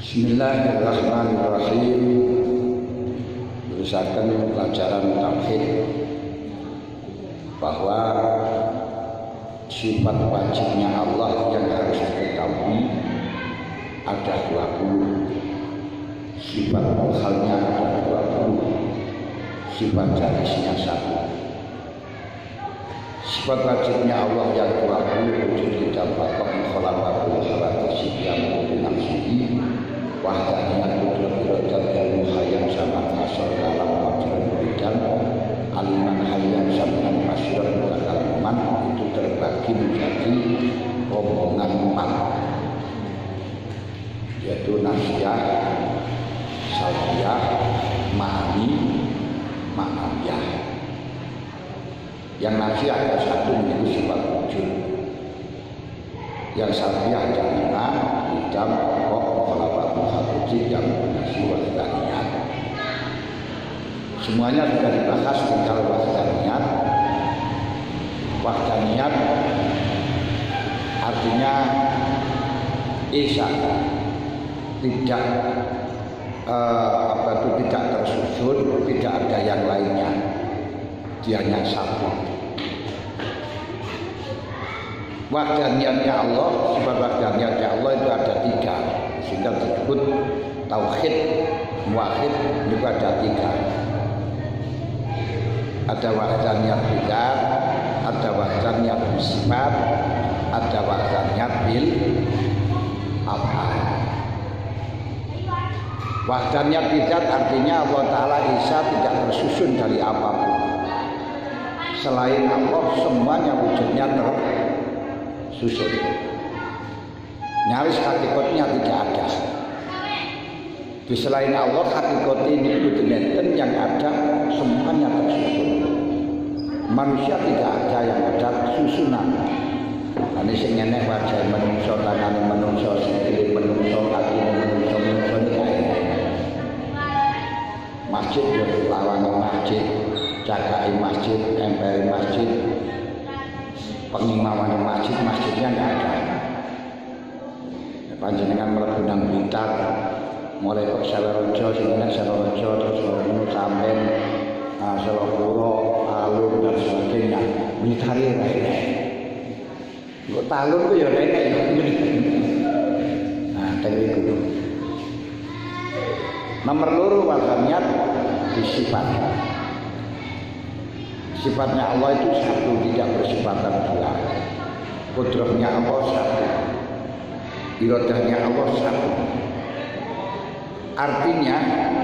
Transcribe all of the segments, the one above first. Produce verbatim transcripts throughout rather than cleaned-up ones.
Bismillahirrahmanirrahim. Berdasarkan pelajaran tauhid bahwa sifat wajibnya Allah yang harus diketahui ada dua puluh, sifat mukhalnya ada dua puluh, sifat jenisnya satu. Sifat wajibnya Allah yang dua puluh wujud tidak bapak mukhalafahul hawadis yang binafsihi wahdaniyat kudrat iradat dan muhayyam sama asal dalam wajiran bidang aliman hayyan sam'an masyirat mutakaluman itu terbagi menjadi rombongan empat, yaitu nasiyah, salbiyah, ma'ani, ma'nawiyah. Yang nasiyah ada satu menjadi sifat wujud, yang salbiyah ada lima, bidang, pokok, yang nasi wahdaniyat. Semuanya sudah dibahas tinggal wahdaniyat. Wahdaniyat artinya esa, tidak eh, apa itu tidak tersusun, tidak ada yang lainnya, dia hanya satu. Wahdaniyatnya Allah, sifat wahdaniyatnya Allah itu ada tiga, sehingga disebut tauhid muwahhid itu ada tiga. Ada wahdaniyat bidzat, ada wahdaniyat bisifat, ada wahdaniyat bil af'al. Wahdaniyat bidzat artinya Allah Ta'ala Isa tidak tersusun dari apapun. Selain Allah semuanya wujudnya tersusun. Nyaris hakikatnya tidak ada. Di selain Allah hakikat ini betul-betul yang ada semuanya tersusun. Manusia tidak ada yang ada susunan. Ini sing enek wajah menungso, tangan menungso, sikile menungso, kaki menungso, menungso ini enek. Masjid ya lawan masjid, jagai masjid, empel masjid, pengimaman masjid, masjidnya nggak ada. Panjenengan mlebu nang Blitar, mulai kok Salorejo, sehingga Salorejo terus menuju sampai uh, Salopuro, Talun dan sebagainya. Blitar ya rene. Kok Talun ku ya rene. Nah, tadi itu. Nomor loro wahdaniyat disifat. Sifatnya Allah itu satu, tidak bersifatan dua. Kudrahnya Allah satu. Iradahnya Allah satu. Artinya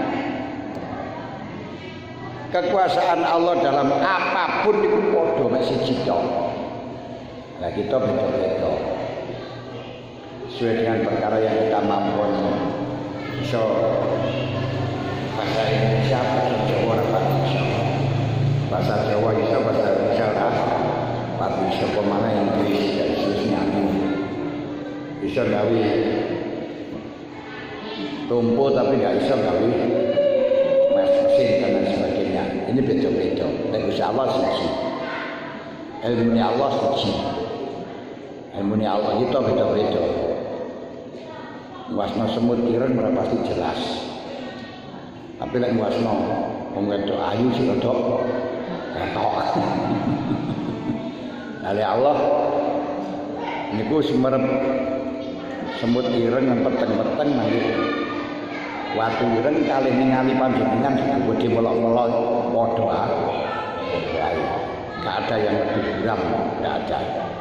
kekuasaan Allah dalam apapun itu podo masih cipta. Nah kita beda-beda sesuai dengan perkara yang kita mampu. So bahasa Indonesia, bahasa Jawa, bahasa Indonesia, bahasa Jawa bisa, bahasa Indonesia, bahasa Indonesia kemana Inggris dan seterusnya. Bisa gawe tumpu tapi nggak bisa gawe mesin dan lain sebagainya. Ini beda-beda. Dan Gusti Allah suci, ilmunya Allah suci, ilmunya Allah itu beda-beda. Wasno semut ireng merapati jelas. Tapi lek wasno wong wedok ayu sing rodok ketok. Nale Allah niku semerep semut ireng nang peteng-peteng nang watu ireng kalih ningali panjenengan gede melok-melok padha ae. Enggak ada yang lebih buram, enggak ada.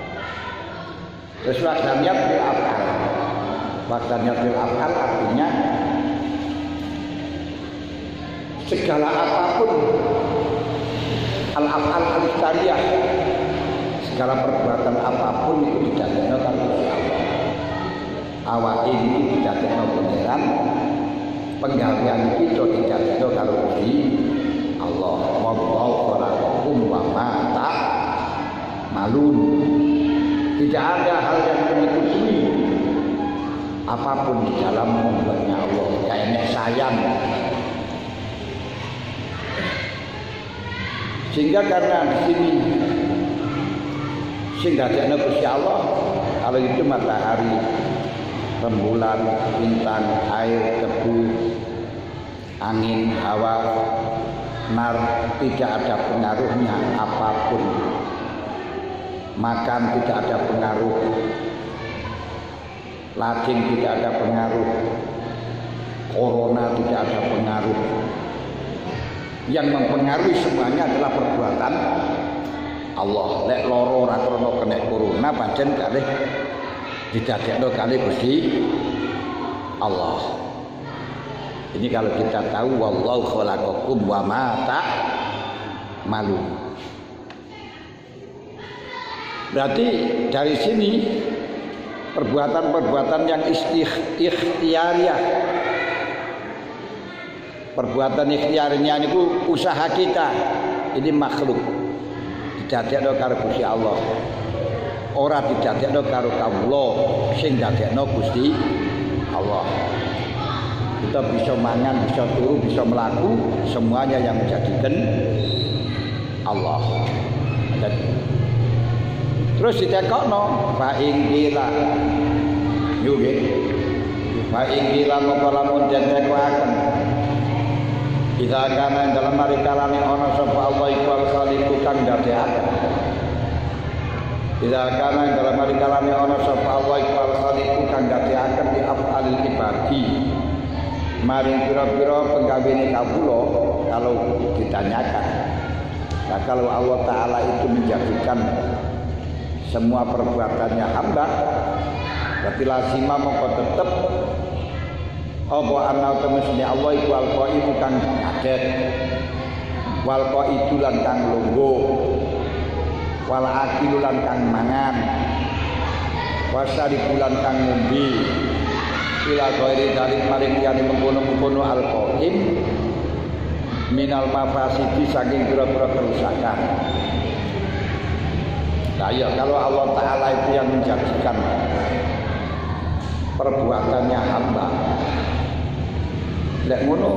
Terus wahdaniyat bil af'al. Wahdaniyat bil af'al artinya segala apapun al-af'al al-istariyah, segala perbuatan apapun itu didadekno karo Allah. Awak ini tidak ada pangeran, penggawean kita tidak ada kalau Gusti Allah. Wallahu khalaqakum wa ma ta'malun. Tidak ada hal yang menyetujui apapun di dalam membuatnya Allah. Kayaknya sayang. Sehingga karena di sini sehingga ada Gusti Allah, kalau itu matahari rembulan, bintang, air, debu, angin, hawa, nar, tidak ada pengaruhnya apapun. Makan tidak ada pengaruh, lajing tidak ada pengaruh, corona tidak ada pengaruh. Yang mempengaruhi semuanya adalah perbuatan Allah. Lek loro ora krana kena corona pancen kalih didadekno kalih Gusti Allah. Ini kalau kita tahu wallahu khalaqakum wa ma ta'malun. Berarti dari sini perbuatan-perbuatan yang ikhtiariyah, perbuatan ikhtiarnya niku usaha kita, ini makhluk didadekno karo Gusti Allah. Ora didadekno karo kawula, sing dadekno Gusti Allah. Kita bisa mangan, bisa turu, bisa melaku, semuanya yang menjadikan Allah. Dan terus ditekokno fa ing kila yo nggih fa ing kila moko lamun den tekoaken ida kana dalam mari kalane ana sapa Allah iku al-khaliqu kang dadekaken ida kana dalam mari kalane ana sapa Allah iku al-khaliqu kang dadekaken di afalil ibadi maring pira-pira penggawene kawula. Kalau ditanyakan, nah kalau Allah Ta'ala itu menjadikan semua perbuatannya hamba, berarti lazimah mongko tetep apa ana temene Allah iku al-qaimu kang ngadet, wal qaidu lan kang lungguh, wal akilu lan kang mangan, wasaribulan kang ngombe, ila ghairi dalik maring liyane mengkono-mengkono al-qaim minal mafasidi saking pira-pira kerusakan. Nah ya kalau Allah Ta'ala itu yang menjadikan perbuatannya hamba, lek ngono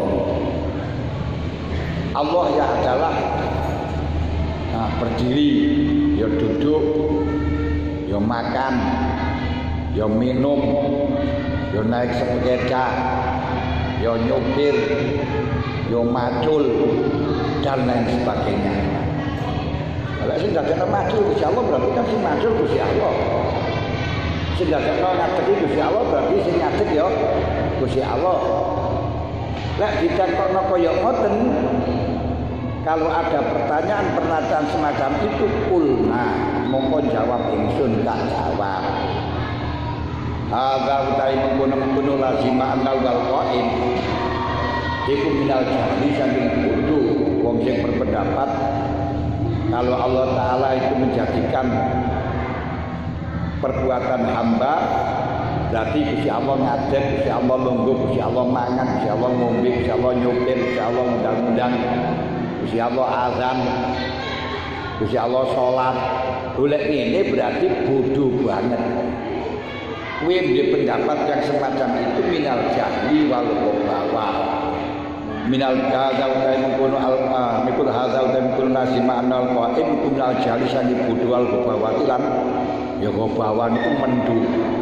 Allah ya adalah nah, berdiri, ya duduk, ya makan, ya minum, ya naik sepeda, ya nyupir, ya macul dan lain sebagainya. Kalau sing dadekno macul Gusti Allah berarti kan sing macul Gusti Allah. Sing dadekno ngadeg Gusti Allah berarti sing ngadeg ya Gusti Allah. Lek ditakokno kaya ngoten, kalau ada pertanyaan pernyataan semacam itu kulna mongko jawab ingsun tak jawab. Hadza utai mengkono-mengkono lazima annal wal qaim iku minal jahli saking bodoh wong sing berpendapat kalau Allah Ta'ala itu menjadikan perbuatan hamba berarti Gusti Allah ngadeg, Gusti Allah lungguh, Gusti Allah mangan, Gusti Allah ngombe, Gusti Allah nyupir, Gusti Allah undang-undang, Gusti Allah azan, Gusti Allah sholat. Golek ini berarti bodoh banget. Kuwi di pendapat yang semacam itu minal jahli wal ghawa. Minal hadza wa mengkono al mikul hadza wa mikul nasima anal qaim minal jahli sani bodoh wal ghawa lan ya ghawa niku mendu.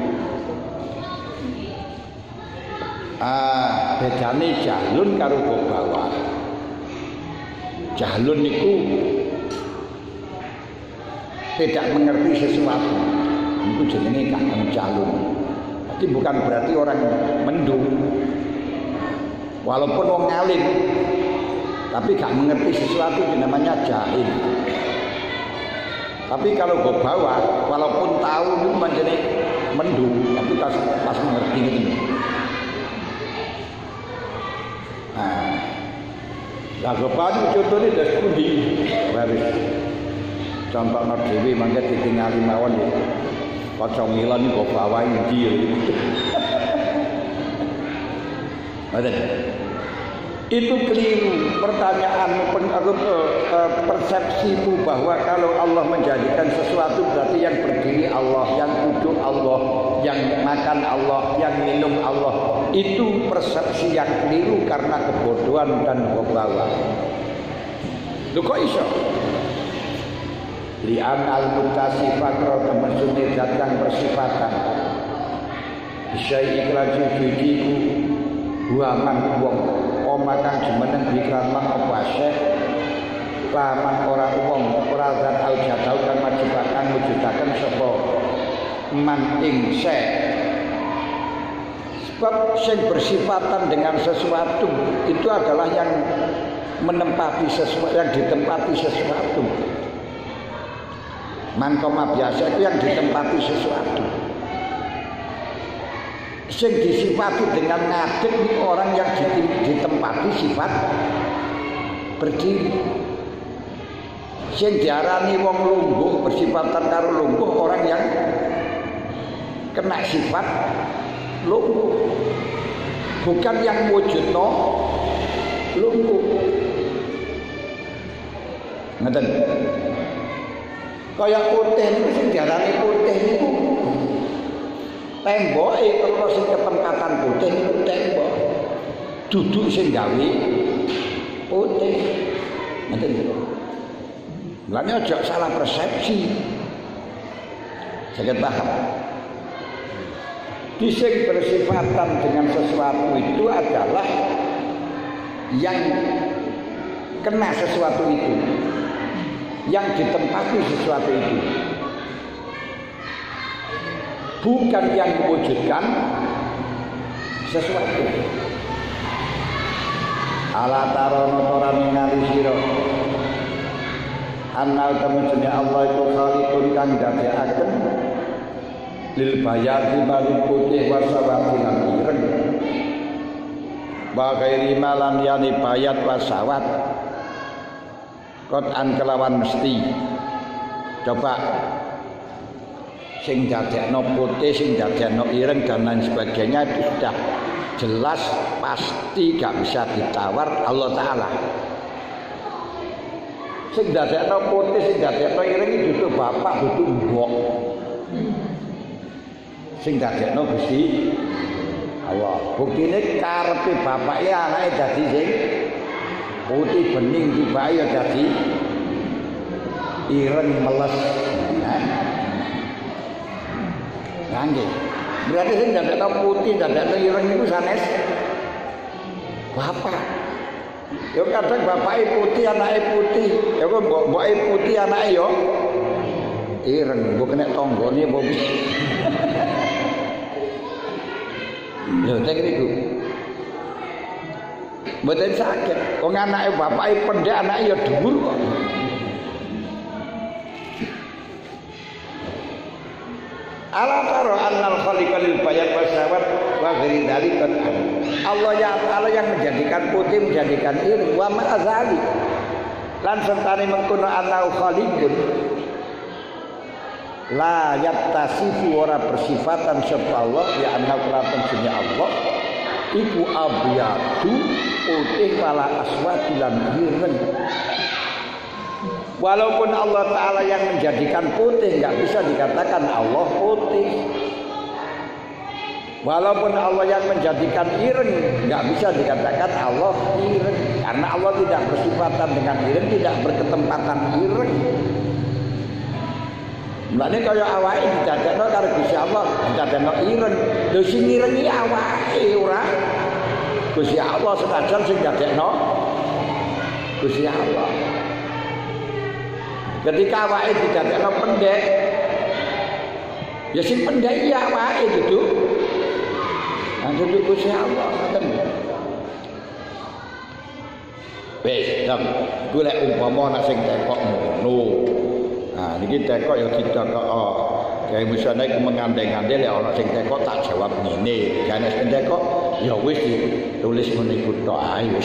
Ah bedane jahlun karo ghawa. Jahlun niku tidak mengerti sesuatu, itu jenenge kakang jahlun. Jadi bukan berarti orang mendung, walaupun orang ngalim, tapi gak mengerti sesuatu itu namanya jahil. Tapi kalau gue bawa, walaupun tahu itu menjadi mendung, tapi pas, pas mengerti gitu. Nah, lah gue bawa itu contohnya dari studi, baris. Contoh not dewi mangke ditingali mawon ya. Kocok milan kok bawa ndi ya. Itu keliru. Pertanyaan persepsimu bahwa kalau Allah menjadikan sesuatu berarti yang berdiri Allah, yang duduk Allah, yang makan Allah, yang minum Allah. Itu persepsi yang keliru karena kebodohan dan kebawaan. Lho kok iso? Li'an al-mutasifat roda maksudnya zat yang bersifatan bisa iklan suci ku buaman wong oma kang jumeneng bikran man apa asyik laman ora wong ora zat au jatau kang majubakan mujudaken sapa man ing se sebab sing bersifatan dengan sesuatu itu adalah yang menempati sesuatu, yang ditempati sesuatu. Man koma biasa itu yang ditempati sesuatu. Sing disifati dengan ngadeg orang yang ditempati sifat berdiri. Sing diarani wong lungguh bersifatan karo lungguh orang yang kena sifat lungguh, bukan yang wujudno lungguh. Ngeten. Kaya putih niku sing diarani putih niku temboke karo sing ketempatan putih niku tembok. Duduk sing gawe putih. Ngeten lho. Mulane aja salah persepsi. Saged paham. Dising bersifatan dengan sesuatu itu adalah yang kena sesuatu itu, yang ditempati sesuatu itu, bukan yang mewujudkan sesuatu. Ala tarono tora ningali sira annal temujune Allah iku khaliqun kang dadekaken lil bayati maring putih wasawati lan ireng wa ghairi malan yani bayat wasawat Qur'an kelawan mesti. Coba sing dadekno putih, sing dadekno ireng dan lain sebagainya itu sudah jelas pasti gak bisa ditawar Allah Ta'ala. Sing dadekno putih, sing dadekno ireng itu bapak butuh mbok. Sing dadekno Gusti Allah. Buktine karepe bapake anake dadi sing putih bening tiba ya dadi ireng meles. Nah, nggih. Berarti sing dadekno putih, dadekno ireng niku sanes bapak. Ya kadang bapake putih, anake putih. Ya kok mboke putih, anake yo ireng. Mbok kena tanggane mbok. Lho tek niku. Mboten saged. Wong anake bapake pendhek, anake ya dhuwur kok. Ala taro annal khaliqa lil bayat wasawat wa ghairi dzalika. Allah ya Allah yang menjadikan putih, menjadikan ireng wa ma azali. Lan sertane mengkono annal khaliqun la yattasifu ora bersifatan sapa Allah ya anna kelapan sunnya Allah iku abyadu putih wala aswad lan ireng. Walaupun Allah Ta'ala yang menjadikan putih, nggak bisa dikatakan Allah putih. Walaupun Allah yang menjadikan ireng, nggak bisa dikatakan Allah ireng. Karena Allah tidak bersifatan dengan ireng, tidak berketempatan ireng. Mulane kaya awake didadekno karo Gusti Allah, didadekno ireng. Lho sing ireng iki awake ora Gusti Allah, senajan sing didadekno Gusti Allah. Ketika awake didadekno pendek, ya sing pendek ya awake gitu. Nang duduk Gusti Allah ngoten. Wis, dam, golek umpama nek sing tekok ngono. Nah, niki tekok ya ditekok. Kayak misalnya iku mengandeng-andeng ya ana sing tekok tak jawab ngene. Kan sing tekok ya wis ditulis ngene iku tok ae wis.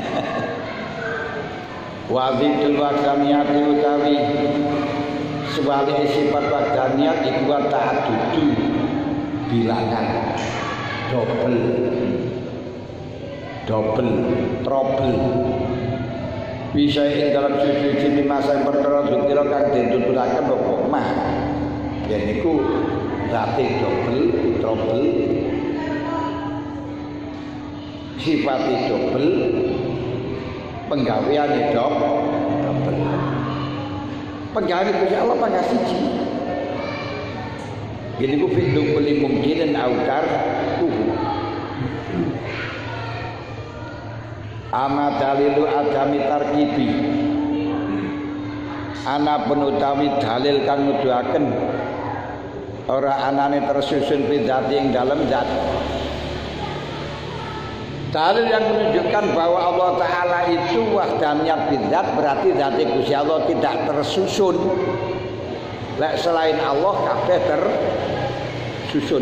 Wadzikul wadaniyati utawi sebalik sifat wadaniyat iku ta'addudu bilangan double double trouble bisa ing dalam suci-suci masa yang perkara dukira kang dituturaken apa mah yen niku zate double trouble sifate double penggawean itu double. Penggawean Gusti Allah pangkat siji. Gini ku fi'lu kulli mungkinin autar tuhu. Ama dalilu adami tarkibi. Ana penutawi dalil kang nuduhaken ora anane tersusun bidati ing dalem zat. Dalil yang menunjukkan bahwa Allah Ta'ala itu wahdaniyat bidzat berarti zat Gusti Allah tidak tersusun. Lek selain Allah kabeh tersusun.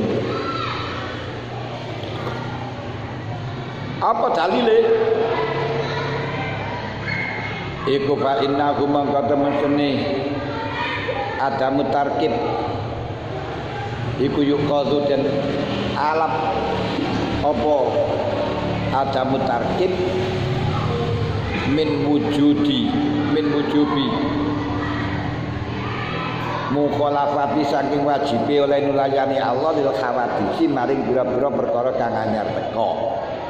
Apa dalile? Iku fa innahu mangka temene adamu tarkib iku yuqadhu dan alam apa adamu tarkib min wujudi min wujubi mukhalafati saking wajibe oleh nulayani Allah lil khawadisi maring pira-pira perkara kang anyar teka.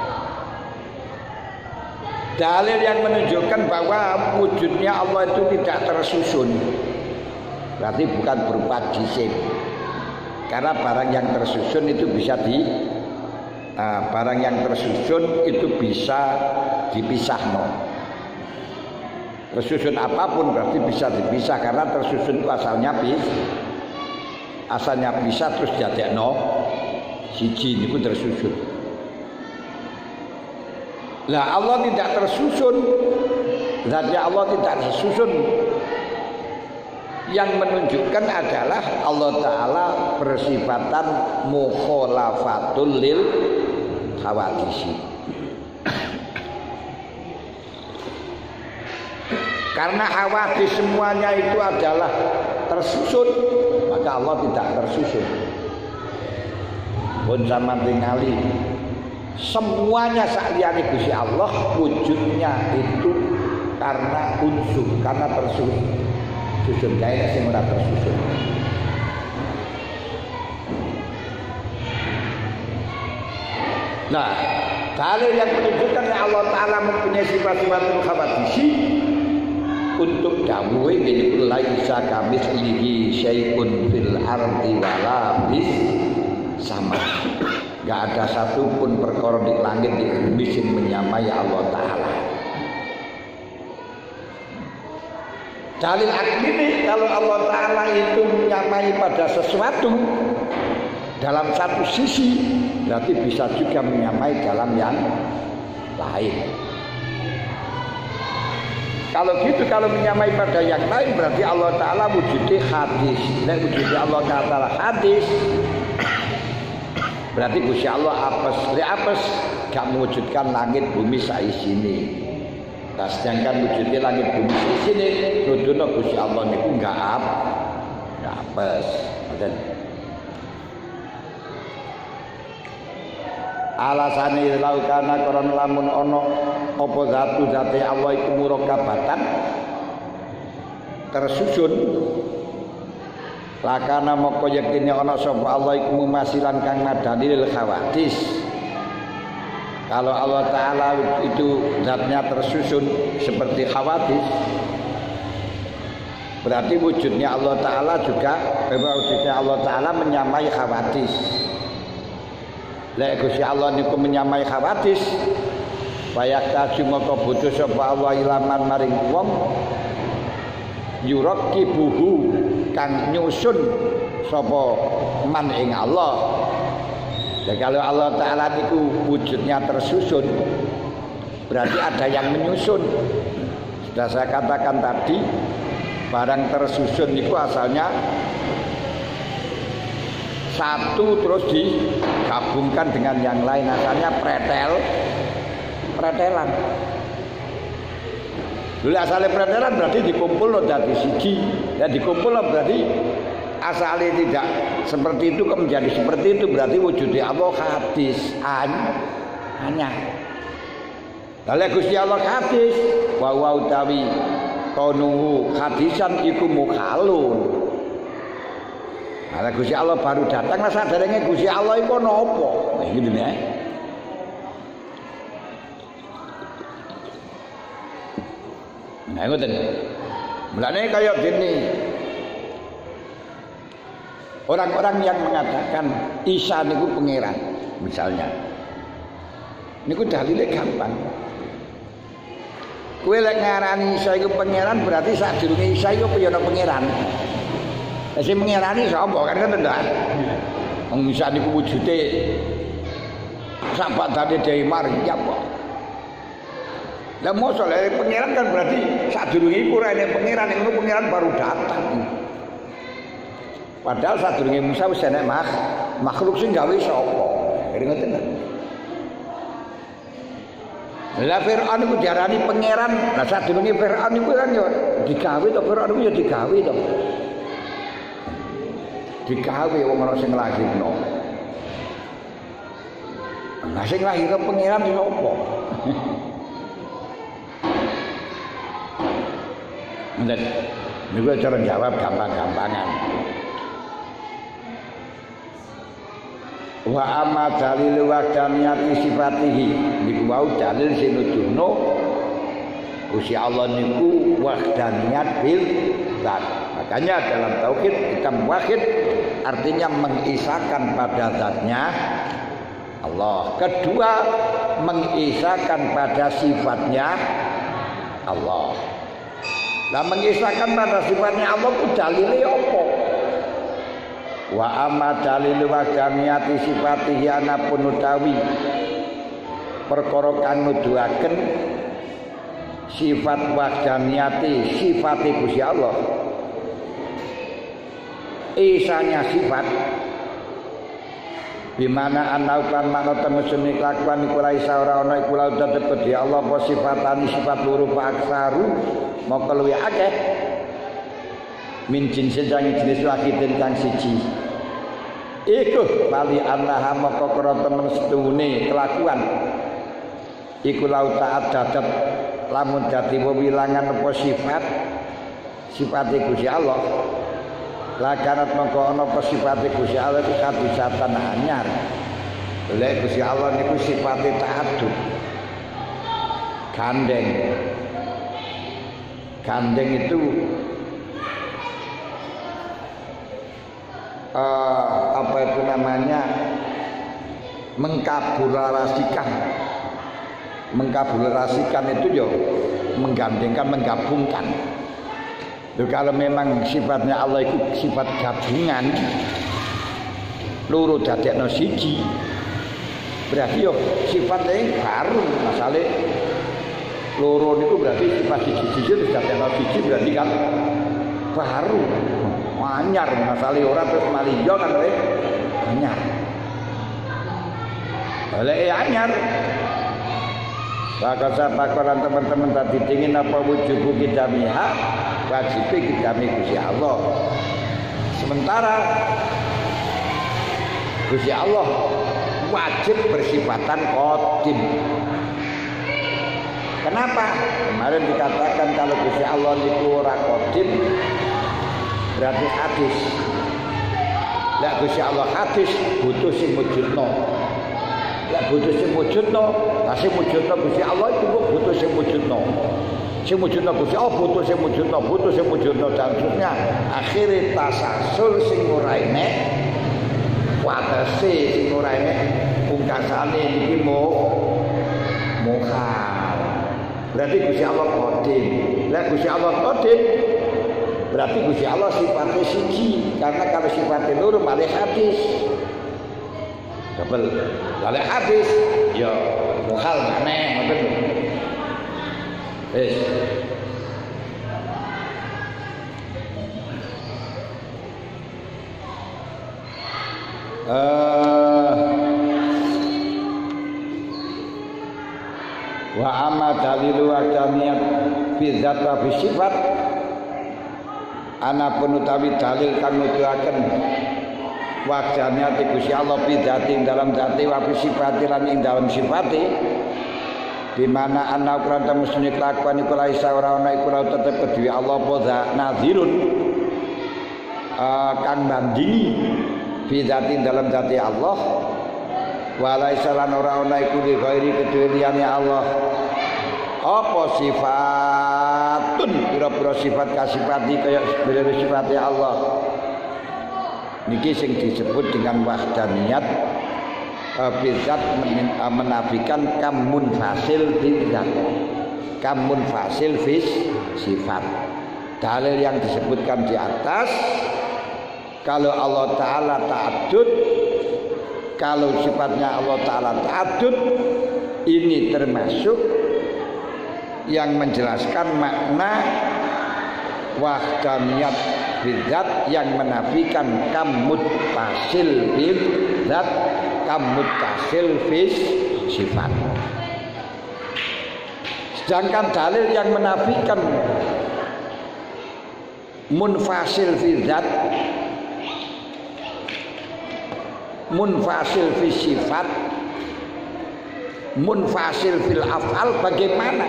Dalil yang menunjukkan bahwa wujudnya Allah itu tidak tersusun berarti bukan berupa jisim. Karena barang yang tersusun itu bisa di uh, barang yang tersusun itu bisa dipisah no. Tersusun apapun berarti bisa dipisah karena tersusun itu asalnya bis, asalnya bisa terus jadekno siji niku tersusun. Lah Allah tidak tersusun, zatnya Allah tidak tersusun. Yang menunjukkan adalah Allah Ta'ala bersifatan mukhalafatul lil hawadisi. Karena hawadis semuanya itu adalah tersusun, maka Allah tidak tersusun. Pun sama tingali semuanya sakliyane Gusti Allah wujudnya itu karena unsur, karena tersusun. Susun kaya sing ora tersusun. Nah, dalil yang menunjukkan Allah Ta'ala mempunyai sifat-sifat hawadisi untuk dawuhe ngene laisa kamitslihi syai'un fil ardi wala bis sama. Enggak ada satupun perkara di langit di bumi sing menyamai Allah Ta'ala. Dalil akli kalau Allah Ta'ala itu menyamai pada sesuatu dalam satu sisi berarti bisa juga menyamai dalam yang lain. Kalau gitu, kalau menyamai pada yang lain berarti Allah Ta'ala wujudnya hadis. Nek wujudnya Allah Ta'ala hadis berarti Gusti Allah apes. Lek apes gak mewujudkan langit bumi saisine. Nah, sedangkan wujudnya langit bumi di sini, nuduno Gusti Allah niku enggak ap, enggak apes. Ngoten. Alasane laukana koron lamun ana apa zatu zate Allah iku murakabatan tersusun. Lakana moko yektine ana sapa Allah iku mumasilan kang madani lil khawadis. Kalau Allah Ta'ala itu zatnya tersusun seperti khawadis berarti wujudnya Allah Ta'ala juga wujudnya Allah Ta'ala menyamai khawadis. Lek Gusti Allah niku menyamai khawadis bayak tajumaka butuh sapa Allah ilaman maring wong yurakkibuhu kang nyusun sapa man ing Allah. Ya, kalau Allah Ta'ala itu wujudnya tersusun berarti ada yang menyusun. Sudah saya katakan tadi barang tersusun itu asalnya satu terus digabungkan dengan yang lain, asalnya pretel pretelan. Dulu asalnya pretelan berarti dikumpul loh dari siji dan dikumpul loh berarti asalnya tidak seperti itu kok menjadi seperti itu berarti wujudnya Allah hadis hanya. Lalu Gusti Allah hadis wa wa utawi kaunuhu hadisan iku mukhalun. Lalu Gusti Allah baru datang lah sadarnya Gusti Allah iku nopo. Nah gitu nih. Nah ngoten. Mulane kaya gini. Orang-orang yang mengatakan Isa niku pangeran misalnya. Niku dalile gampang. Kowe lek ngarani Isa iku pangeran berarti sadurunge Isa iku ya ana pangeran. Lah sing pangerani sapa kan ngoten to. Wong Isa niku wujude sahabatane Dewi Maryam kok. Lah mosok lek pangeran kan berarti sadurunge iku ora enek pangeran, iku pangeran baru datang. Padahal sadurunge Musa wis enek mak makhluk sing gawe sapa. Kira ngoten lho. Lah Firaun iku diarani pangeran, lah sadurunge Firaun iku kan ya digawe to, Firaun iku ya digawe to. Digawe wong ana sing nglahirno. Lah sing nglahirno pangeran sapa? Menen niku cara jawab gampang-gampangan. Wa amma dalil wahdaniyati sifatihi niku wau dalil sing nuduhno Gusti Allah niku wahdaniyat bil zat. Makanya dalam tauhid kita wahid artinya mengisahkan pada zatnya Allah. Kedua mengisahkan pada sifatnya Allah. Nah mengisahkan pada sifatnya Allah itu dalile apa? Wa amma dalil wahdaniyati sifatihi anapun utawi perkara kang nuduhaken sifat wahdaniyati sifate Gusti Allah. Isanya sifat bimana anaukan makna temesune kelakuan iku la isa ora ana iku la tetep di Allah apa sifatani sifat loro pak aksaru maka luwih akeh min jinsi jangi jenis wahidin kang siji iku bali annaha maka karo temen setune kelakuan iku lau taat dadat lamun dadi wewilangan apa sifat sifate Gusti Allah lakanat mongko ana apa sifate Gusti Allah iku kabisatan anyar. Lek Gusti Allah niku sifate ta'addud. Gandeng. Gandeng itu uh, apa itu namanya? Mengkabularasikan. Mengkabularasikan itu yo menggandengkan, menggabungkan. Loh, kalau memang sifatnya Allah itu sifat gabungan loro dadekno siji berarti yo sifatnya baru masalah loro niku berarti sifat siji-siji terus dadekno siji berarti kan baru anyar masalah orang terus maliyo kan we anyar oleh anyar bakal sapakoran teman-teman tadi dingin apa wujubu kita miha wajib kita Gusti Allah. Sementara Gusti Allah wajib bersifatan qadim. Kenapa? Kemarin dikatakan kalau Gusti Allah niku ora qadim berarti hadis. Lah Gusti Allah hadis butuh sing wujudno. Lah butuh sing wujudno, lah sing wujudno Gusti Allah itu butuh sing wujudno. Sing wujudno Gusti Allah butuh sing wujudno, butuh sing wujudno maksudnya akhire tasasul sing ora enek. Watese sing ora enek pungkasane iki mo mukhal. Berarti Gusti Allah qadim. Lah Gusti Allah qadim berarti Gusti Allah sifatnya siji karena kalau sifatnya loro malah hadis. Double. Lalu hadis ya mukhal maneh ngoten lho. Wis. Eh wa amma dalilu wahdaniyat fi zat wa fi sifat ana pun utawi dalil kang nuduhaken wahdaniyat Gusti Allah fi dzati dalam dzati wa fi sifati lan ing dalam sifati di mana ana ukuran temune kelakuan iku la isa ora ana iku tetep kedue Allah apa nazirun uh, kang bandingi fi dzati dalam dzati Allah wala isa lan ora ana iku li ghairi kedue liyane Allah apa sifatun pira-pira sifat kasifati kaya sifate Allah niki sing disebut dengan wahdaniyat bizat menafikan kamun fasil bizat, kamun fasil fis sifat. Dalil yang disebutkan di atas, kalau Allah Ta'ala ta'addud, kalau sifatnya Allah Ta'ala ta'addud, ini termasuk yang menjelaskan makna wahdaniyat bizat yang menafikan kamut tasil bizat, kamut tasil fis sifat. Sedangkan dalil yang menafikan munfasil bizat, munfasil fis sifat, munfasil fil af'al bagaimana?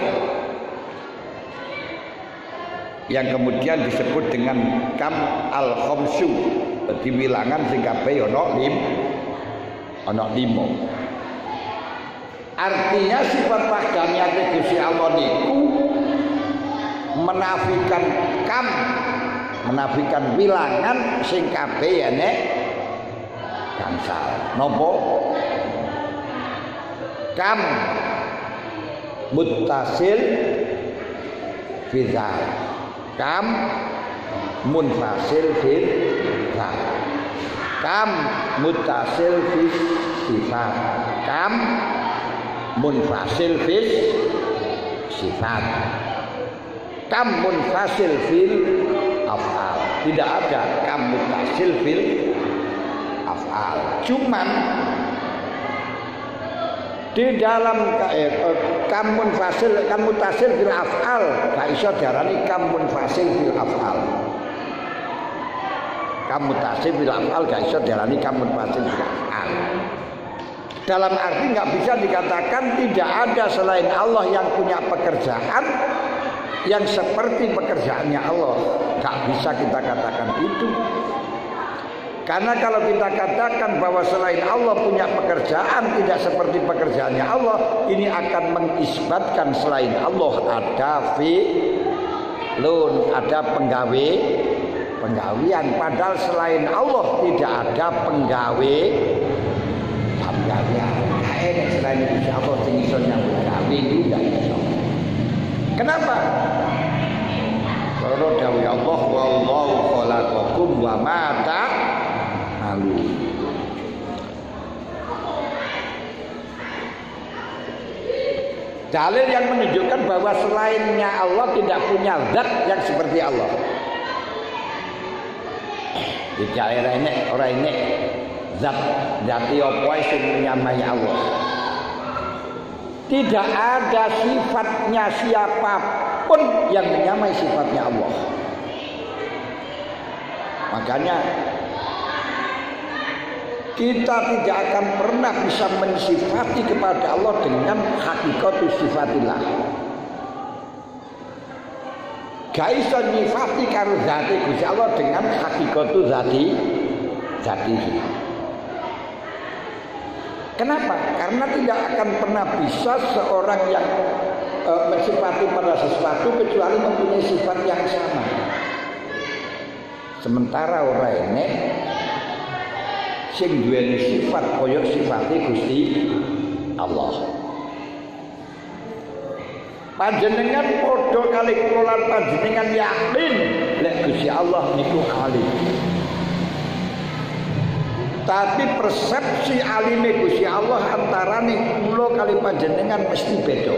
Yang kemudian disebut dengan kam al khamsu, di bilangan sing kabeh ana lim ana lima. Artinya sifat wahdaniyat Gusti Allah niku menafikan kam, menafikan bilangan sing kabeh enek gangsal. Napa? Kam muttasil bizat, kam munfasil fil zat, kam muttasil fis sifat, kam munfasil fis sifat, kam munfasil fil af'al. Tidak ada kam muttasil fil af'al. Cuman di dalam eh, kam munfasil, kam muttasil fil af'al gak iso diarani kam munfasil fil af'al. Kam muttasil fil af'al gak iso diarani kam munfasil fil af'al. Dalam arti nggak bisa dikatakan tidak ada selain Allah yang punya pekerjaan yang seperti pekerjaannya Allah. Nggak bisa kita katakan itu. Karena kalau kita katakan bahwa selain Allah punya pekerjaan tidak seperti pekerjaannya Allah, ini akan mengisbatkan selain Allah ada fi'lun, ada penggawe, penggawian. Padahal selain Allah tidak ada penggawe, penggawian. Nah, ini selain itu Allah tinggal nyambung gawe itu tidak bisa. Kenapa? Karena dawuh Allah wallahu khalaqakum wa ma ta'malun. Dalil yang menunjukkan bahwa selainnya Allah tidak punya zat yang seperti Allah. Di daerah ini orang ini zat zati apa sing menyamai Allah. Tidak ada sifatnya siapapun yang menyamai sifatnya Allah. Makanya kita tidak akan pernah bisa mensifati kepada Allah dengan hakikatus sifatillah. Gak iso nyifati karo zati Gusti Allah dengan hakikatus zati zati. Kenapa? Karena tidak akan pernah bisa seorang yang e, mensifati pada sesuatu kecuali mempunyai sifat yang sama. Sementara orang ini sing duweni sifat koyok sifate Gusti Allah. Panjenengan padha kali kula panjenengan yakin lek Gusti Allah niku alim. Tapi persepsi alime Gusti Allah antarane kula kali panjenengan mesti beda.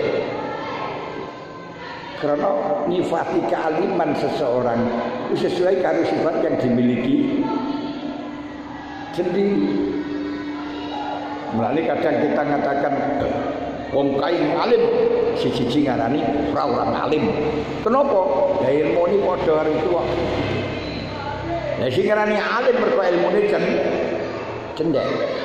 Karena nyifati kealiman seseorang itu sesuai karo sifat yang dimiliki sendiri. Mulane kadang kita mengatakan wong kain alim, siji-siji ngarani ora orang alim. Kenapa? Ya ilmu ini padha karo itu kok. Lah sing ngarani alim mergo ilmune jen cendek.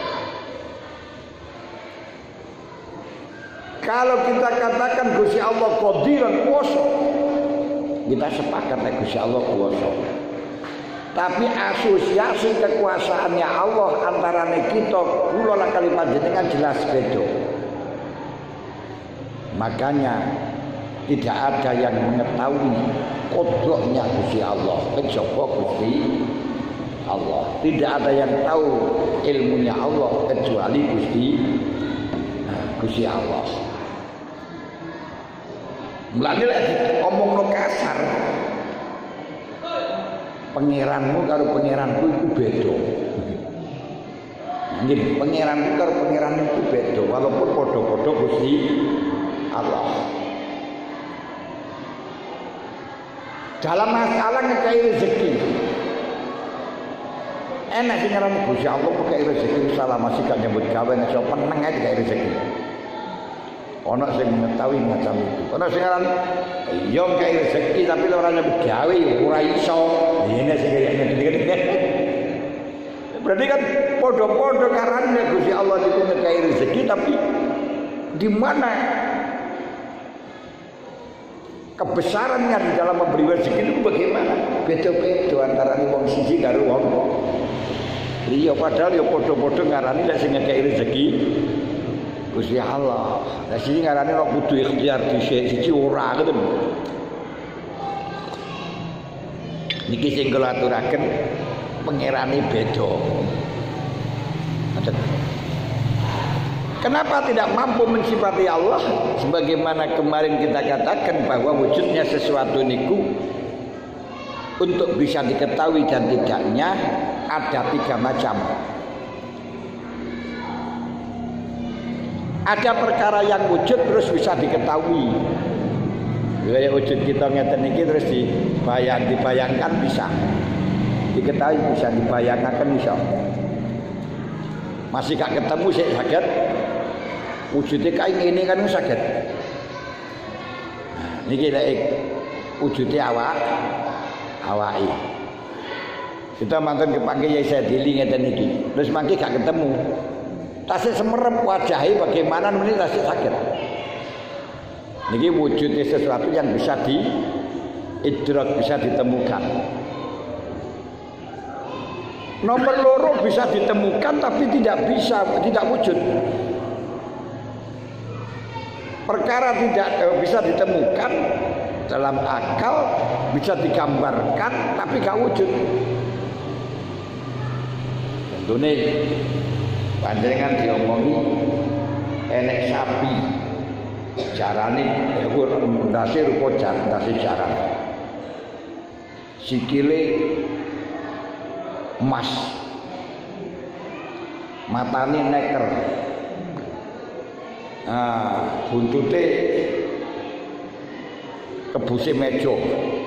Kalau kita katakan Gusti Allah qadiran kuwasa, kita sepakat nek Gusti Allah kuwasa. Tapi asosiasi kekuasaannya Allah antarane kita kula lan kali panjenengan jelas beda. Makanya tidak ada yang mengetahui kodroknya Gusti Allah kecuali Gusti Allah. Tidak ada yang tahu ilmunya Allah kecuali Gusti nah, Gusti Allah. Mulane lek omongno kasar, pangeranmu karo pangeranku iku beda. Nggih, pangeranku karo pangeranku iku beda walaupun padha-padha Gusti Allah. Dalam masalah ngekei rezeki, enak sih ngaran Gusti Allah ngekei rezeki salah masih gak nyebut gawe nek sok peneng ae ngekei rezeki. Ono sing mengetahui macam itu. Ono sing ngaran iya ngekei rezeki tapi ora nyebut gawe ora iso. Ini sing kaya ngene. Berarti kan podo-podo karane Gusti Allah itu ngekei rezeki tapi di mana kebesarannya di dalam memberi rezeki itu bagaimana? Beda-beda antara wong siji karo wong liya. Padahal ya podo-podo ngarani lek sing ngekei rezeki Gusti Allah. Lah sing ngarani ora kudu ikhtiar dhisik siji ora ngoten. Niki sing kula aturaken pangerane beda. Kenapa tidak mampu mensifati Allah? Sebagaimana kemarin kita katakan bahwa wujudnya sesuatu niku untuk bisa diketahui dan tidaknya ada tiga macam. Ada perkara yang wujud terus bisa diketahui. Gaya wujud kita ngeten iki terus dibayang, dibayangkan bisa. Diketahui bisa, dibayangkan bisa. Masih gak ketemu sih sakit. Wujudnya kayak gini kan sakit. Nah, niki lek wujudnya awak, awai. Kita mantan kepanggil ya saya dili ngeten niki. Terus mangke gak ketemu. Tasik semerep wajahi bagaimana ini tasik sakit. Niki wujudnya sesuatu yang bisa diidrak, bisa ditemukan. Nomor loro bisa ditemukan tapi tidak bisa, tidak wujud. Perkara tidak eh, bisa ditemukan dalam akal, bisa digambarkan tapi gak wujud. Tentunya panjenengan diomongi enek sapi jarane ndase rupa jar ndase jaran sikile emas matane neker ah buntute kebuse mejo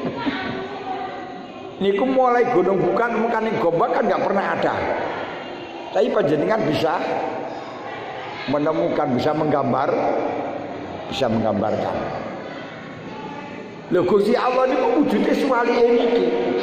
niku mulai gunung bukan mukane gombak kan nggak pernah ada. Tapi panjenengan bisa menemukan, bisa menggambar, bisa menggambarkan. Lho Gusti Allah niku wujude suwalike niki.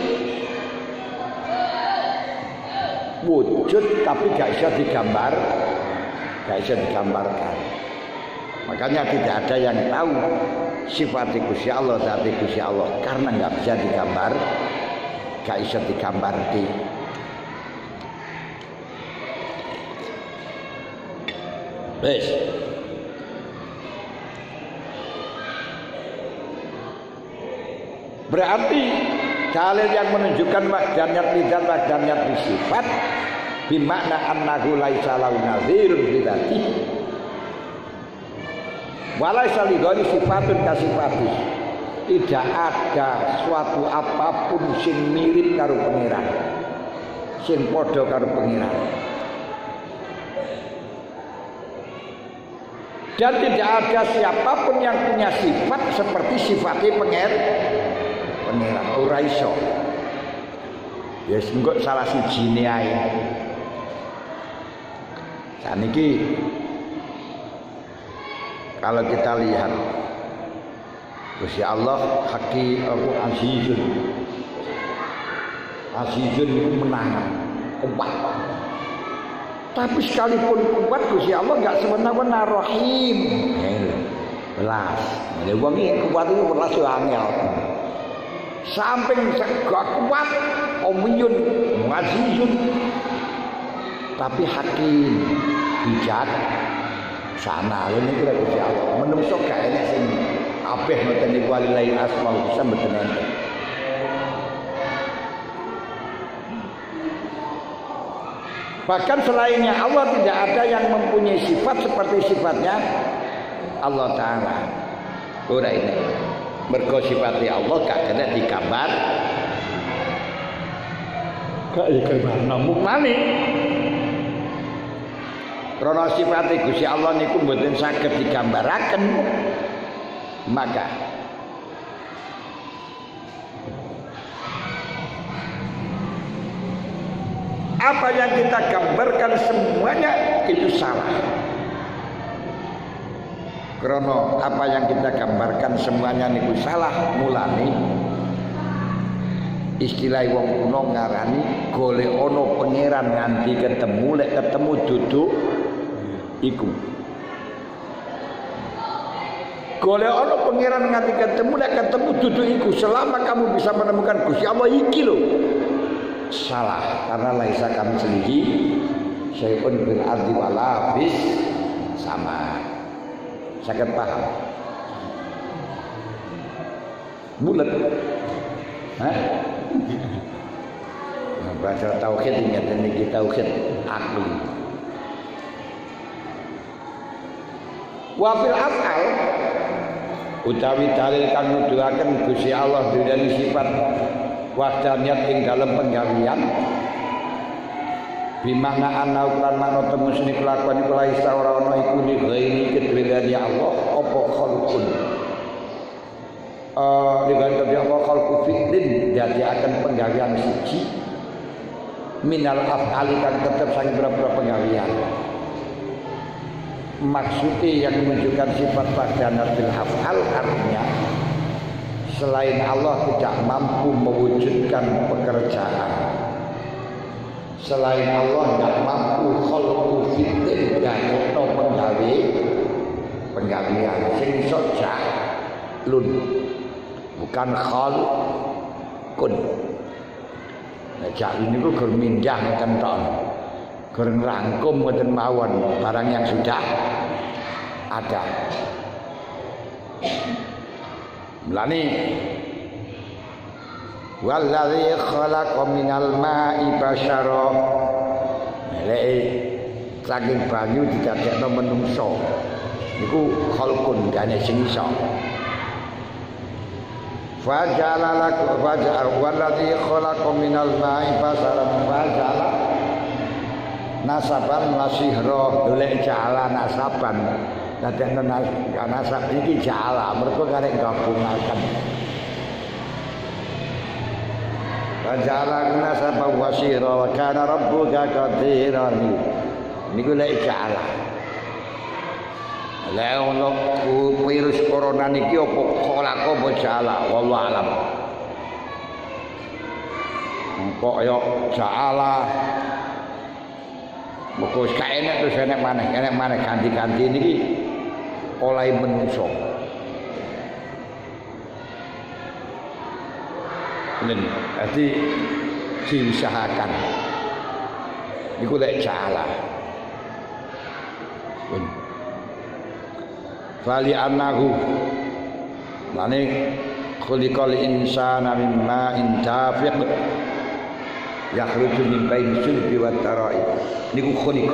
Wujud tapi gak bisa digambar, gak bisa digambarkan. Makanya tidak ada yang tahu sifat Gusti Allah, zat Gusti Allah karena nggak bisa digambar, gak bisa digambarkan. Wes. Berarti dalil yang menunjukkan wahdaniyat lidzat wahdaniyat sifat bimakna annahu laisa lahu nadzirun bidzati walaisa li ghairi sifatun kasifati. Tidak ada suatu apapun sing mirip karo pangeran, sing padha karo pangeran. Dan tidak ada siapapun yang punya sifat seperti sifatnya penger pangeran ora iso. Ya engko salah sijine ae. Saniki kalau kita lihat Gusti Allah haki aku azizun. Azizun itu menangan kuat. Tapi sekalipun kuat Gusti Allah enggak semena-mena Rahim. Belas. Nek wong iki kuat itu belas yo angel. Samping segak kuat, omiyun, azizun. Tapi hakim, bijak, sana lho niku lek Gusti Allah. Menungso gak enek sing kabeh ngoten niku walilahi asmaul husna mboten enten. Bahkan selainnya Allah tidak ada yang mempunyai sifat seperti sifatnya Allah Ta'ala. Ora ini mergo sifatnya Allah gak kena digambar. Gak digambar namung maneh. Karena sifatnya Gusti Allah niku mboten saged digambaraken. Maka apa yang kita gambarkan semuanya itu salah. Karena apa yang kita gambarkan semuanya niku salah mulane istilah wong kuno ngarani golek ana pangeran nganti ketemu lek ketemu duduk iku. Golek ana pangeran nganti ketemu lek ketemu duduk iku. Selama kamu bisa menemukan Gusti Allah iki lho. Salah karena laisa kami sendiri syai'un bil ardi wala bis sama. Sakit paham? Bulat. Hah? Baca tauhid ingat ini tauhid akli. Wa fil af'al utawi dalil kang nuduhaken Gusti Allah duweni sifat wahdaniyat ing dalem penggawean bimana ana ukuran manut temus niku kelakuan iku laisa ora ana iku ni ghairi kedhewean ya Allah apa khalqun eh dengan kedhe Allah khalqu fi'lin dadi akan penggawean siji minal af'ali kan tetep sange berapa penggawean maksudnya yang menunjukkan sifat wahdaniyat bil af'al artinya selain Allah tidak mampu mewujudkan pekerjaan, selain Allah tidak mampu khalqu fi'lin dan penggawe penggawean sing iso ja'lun bukan khalqun. Nah, ja'lun niku gur mindah ngoten tok. Gur ngrangkum ngoten mawon barang yang sudah ada. Mulane wallazi khalaqa minal ma'i basyara lek saking banyu didadekno menungso niku khalqun dane sing iso fajala lakum fajal wallazi khalaqa minal ma'i basyara fajala nasaban wasihra golek jala nasaban dadekno nasab iki jala mergo karek gabungaken Waja'ala nasaba wasira wa kana rabbuka qadiran. Niku lek ja'ala. Lek ono virus corona niki apa kholako apa ja'ala wallahu alam. Kok yo ja'ala Moko gak enak terus enak maneh, enak maneh ganti-ganti niki oleh menungso. Jadi diusahakan niku lek jala fali annahu lane khuliqal insana mimma intafiq yakhruju min baini sulbi wat tara'i niku khuliq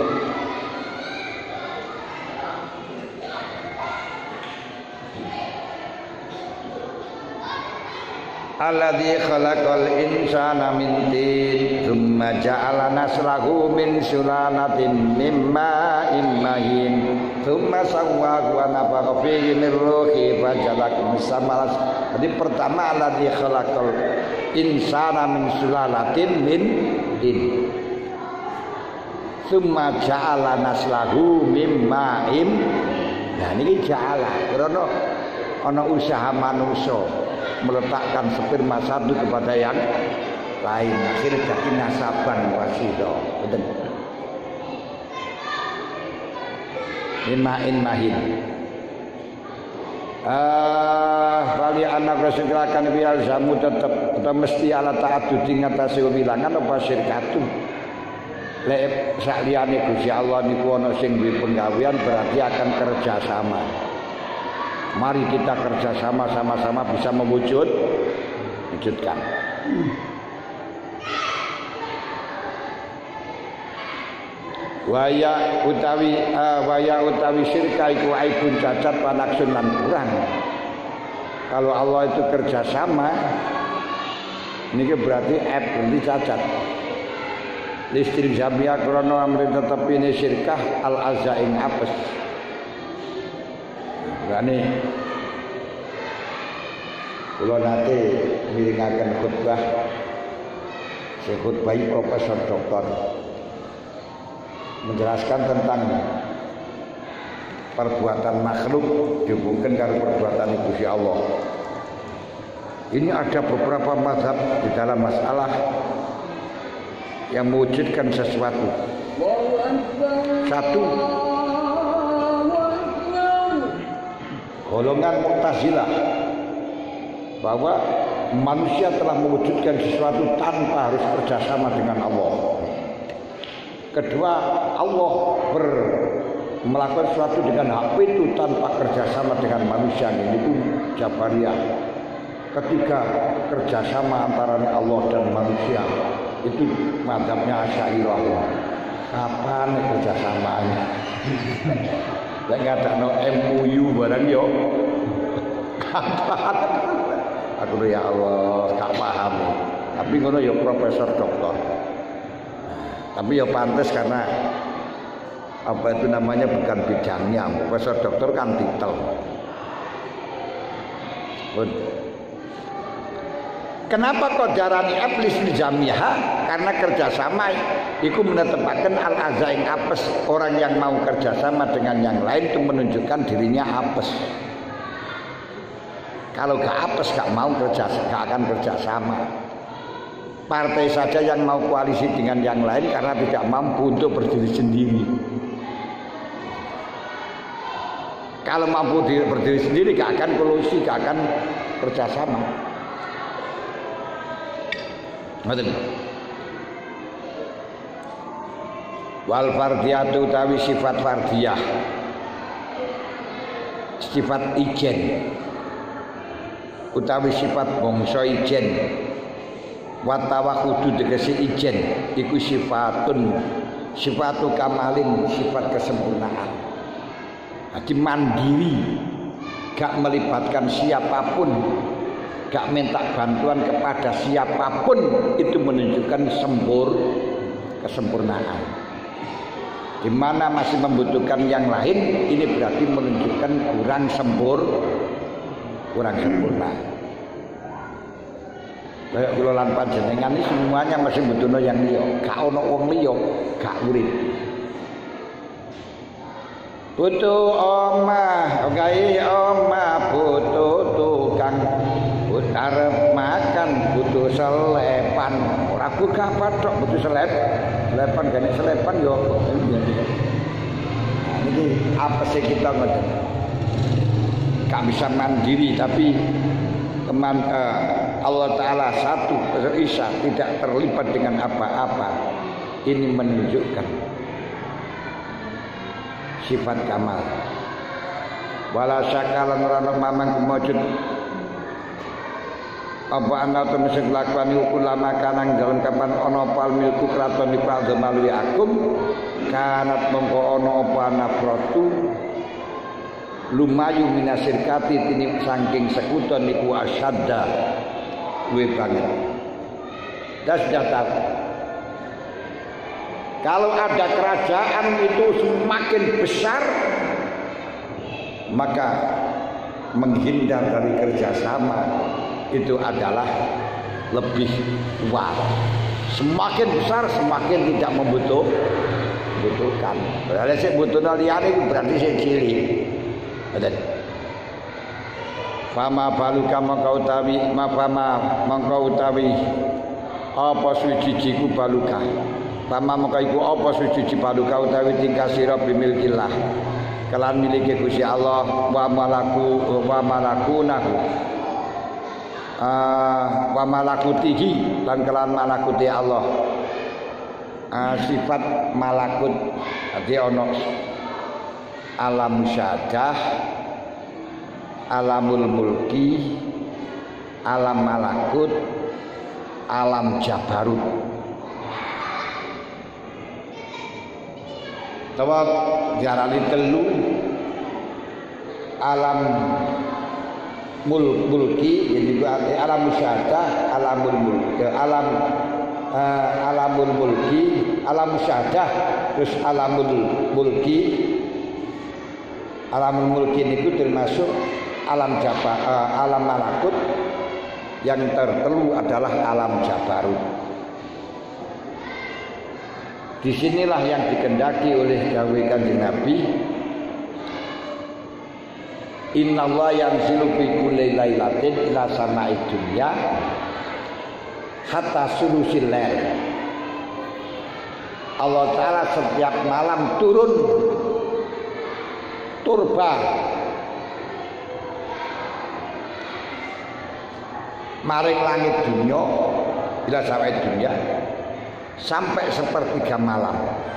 alladzi khalaqal insana min tin thumma ja'ala naslahu min sulalatin mimma immahin thumma sawwahu wa nafakha fihi min ruhi fajalakum samalas. Jadi pertama alladzi khalaqal insana min sulalatin min tin thumma ja'ala naslahu mimma im. Nah niki ja'ala karena ana usaha manusia meletakkan sperma satu kepada yang lain akhirnya jadi nasaban wasido betul imain mahin ah wali anak rasulullah biar jamu tetap tetap mesti ala ta'adud ngatasi bilangan apa syirkatu lek sak liyane Gusti Allah niku ana sing duwe penggawean berarti akan kerja sama. Mari kita kerjasama sama-sama bisa mewujud wujudkan. waya utawi uh, waya utawi syirka iku aibun cacat panaksun lan kurang. Kalau Allah itu kerjasama ini berarti aib, berarti cacat. Listri zamia krono amri tetep ini syirkah al azaing apes. Berani kula nate miringaken khutbah saya khutbahi Profesor Doktor menjelaskan tentang perbuatan makhluk dihubungkan dengan perbuatan Gusti Allah. Ini ada beberapa mazhab di dalam masalah yang mewujudkan sesuatu. Satu, golongan Mu'tazilah bahwa manusia telah mewujudkan sesuatu tanpa harus kerjasama dengan Allah. Kedua, Allah ber, melakukan sesuatu dengan hak itu tanpa kerjasama dengan manusia, itu Jabariyah. Ketiga, kerjasama antara Allah dan manusia, itu mazhabnya Asy'ariyah. Kapan kerjasamanya? Lek ngadakno M O U barang yo. Kapan? Aku ya Allah, gak paham. Tapi ngono ya Profesor Doktor. Tapi ya pantas karena apa itu namanya bukan bidangnya. Profesor Doktor kan titel. Kenapa kok darani iblis di jamiah? Karena kerjasama itu menetapkan al-azaing apes. Orang yang mau kerjasama dengan yang lain itu menunjukkan dirinya apes. Kalau gak apes gak mau kerja, gak akan kerjasama. Partai saja yang mau koalisi dengan yang lain karena tidak mampu untuk berdiri sendiri. Kalau mampu berdiri sendiri gak akan koalisi, gak akan kerjasama. Wal fardiyah utawi sifat fardiyah, sifat ijen utawi sifat bangsa ijen, wa tawakhudu tegese ijen iku sifatun sifatu kamalin, sifat kesempurnaan. Jadi mandiri, gak melibatkan siapapun, gak minta bantuan kepada siapapun, itu menunjukkan sempur kesempurnaan. Di mana masih membutuhkan yang lain, ini berarti menunjukkan kurang sempur, kurang sempurna. Kayak kula lan panjenengan ini semuanya masih butuhno yang liya, gak ono wong liya, gak urip. Butuh omah, gawe omah, butuh tukang arep makan, butuh selepan. Ora gak patok butuh selep. Selepan gane selepan yo. Nah, ini apa sih kita ngoten? Gak bisa mandiri tapi teman uh, Allah Ta'ala satu Isa tidak terlibat dengan apa-apa. Ini menunjukkan sifat kamal. Wala syakalan rana mamang kemujud apa anda temesek lakukan ulama kanang dalam kapan ono pal milku keraton ipal demalui akum kanat mongko ono apa nafrotu lumayu minasirkati tini saking sekuton niku asyadda luwe banget. Das datar kalau ada kerajaan itu semakin besar maka menghindar dari kerjasama itu adalah lebih kuat. Semakin besar semakin tidak membutuh butuhkan. Berarti saya butuh liyane itu berarti saya cilik. Betul. Fama baluka mangkau utawi mafama mangkau utawi apa suci-ciku baluka. Fama mangkau iku apa suci baluka utawi tingkah sira bimilkillah. Kelan miliki Gusti Allah wa malaku wa malakunahu. Uh, wa malakutihi dan kelan malakuti Allah. Uh, sifat malakut arti ono alam syadah, alamul mulki, alam malakut, alam jabarut. utawa diarani telu alam mul mulki jadi alam musyahadah, alamul mulki, alam uh, alamul mulki, alam musyahadah, terus alamul mulki. Alamul mulki itu termasuk alam jaba, uh, alam malakut, yang tertelu adalah alam jabarut. Disinilah yang dikendaki oleh dawuh Kanjeng Nabi, Innallaha yanzilu fi kulli lailatin ila sama'id dunya hatta sulusil lail. Allah Ta'ala setiap malam turun turba maring langit dunia ila sama'id dunya sampai sepertiga malam.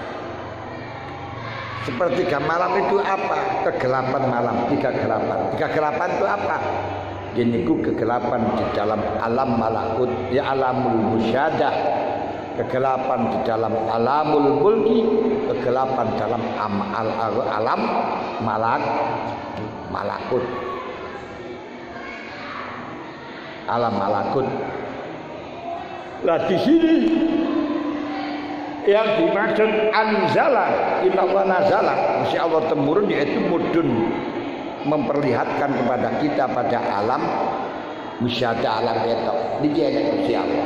Sepertiga malam itu apa? Kegelapan malam, tiga gelapan. Tiga gelapan itu apa? Ini ku kegelapan di dalam alam malakut, ya alamul musyahadah. Kegelapan di dalam alamul mulki, kegelapan dalam am, al, al, alam malak malakut. Alam malakut. Lah di sini yang dimaksud anzala innallaha nazala Gusti Allah temurun yaitu mudun memperlihatkan kepada kita pada alam musyahadah alam ketok niki enek Gusti Allah.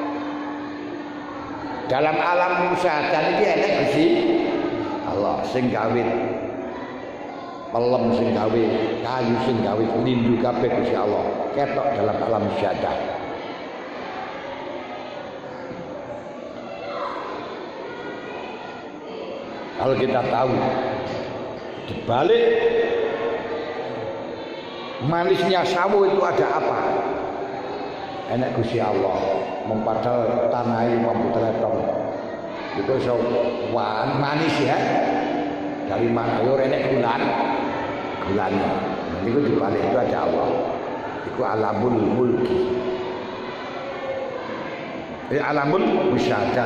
Dalam alam musyahadah niki enek Gusti Allah sing gawe pelem sing gawe kayu sing gawe lindu kabeh Gusti Allah ketok dalam alam musyahadah. Kalau kita tahu di balik manisnya sawo itu ada apa? Enak Gusti Allah, mempadal tanah ini mampu teletong. Itu so manis ya. Dari mana? Yo enak gulan, gulannya. Nanti itu di balik itu ada Allah. Itu alamul mulki. Ini alamul musyahadah.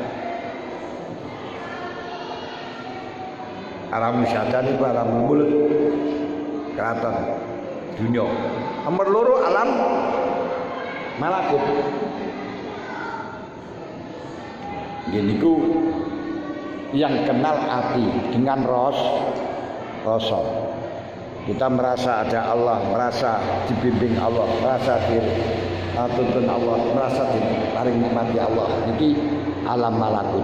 Alam musyahadah itu alam mulk keraton dunia. Nomor loro alam malakut. Gini ku yang kenal hati dengan ros rasa. Kita merasa ada Allah, merasa dibimbing Allah, merasa dituntun Allah, merasa paling nikmati Allah. Ini alam malakut.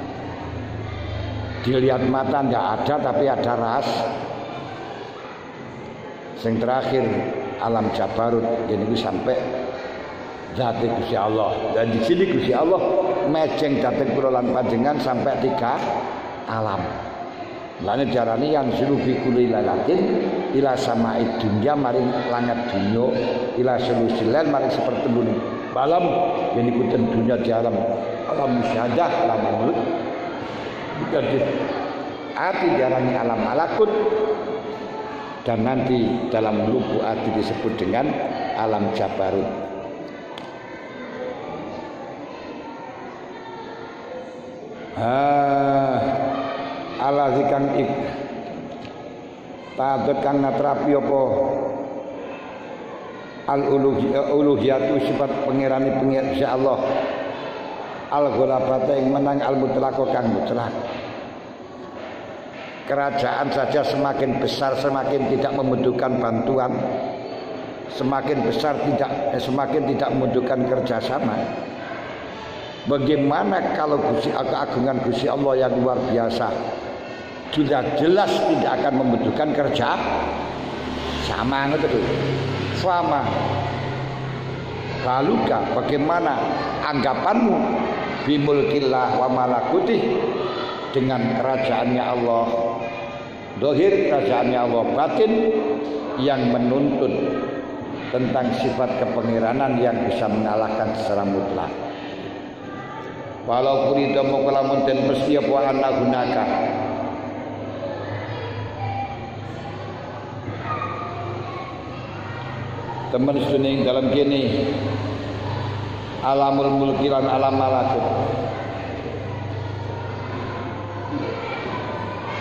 Dilihat mata tidak ada tapi ada ras. Yang terakhir alam jabarut jadi sampai zat Gusti Allah. Dan di sini Gusti Allah mejeng dhateng kula lan panjenengan sampai tiga alam. Lane diarani yang silubi kulli lailatin ila sama'id dunya maring langit dunya ila sulusilal maring sepertelune malam yen iku dunya di alam alam musyahadah alam mulk. Bukan di hati diarani alam malakut dan nanti dalam lubuk hati disebut dengan alam jabarut. Ah, ala zikang ik taat kang natrapi apa al uluhiyatu sifat pengirani pengir insyaallah al-ghulabata yang menang al-mutlaqo kang mutlak. Kerajaan saja semakin besar semakin tidak membutuhkan bantuan, semakin besar tidak eh, semakin tidak membutuhkan kerjasama. Bagaimana kalau Gusti keagungan Gusti Allah yang luar biasa sudah jelas tidak akan membutuhkan kerja sama itu sama. Baluka bagaimana anggapanmu bimulkillah wa malakutih dengan kerajaannya Allah dohir, kerajaannya Allah batin yang menuntut tentang sifat kepengiranan yang bisa mengalahkan secara mutlak. Walau kurida mokalamun dan mesti apa anak gunakan teman suning dalam gini alamul mulkilan alam malakut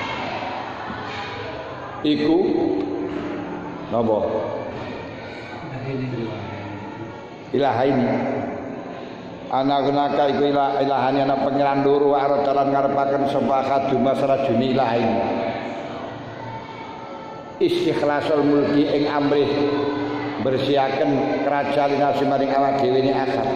iku napa ilahaini ana gunaka iku ilah ilahane ana pangeran loro arep dalan ngarepaken sapa kadhu masrajuni ilahaini istikhlasul mulki ing amrih bersihaken kerajaan nasi maring awak dhewe ne akad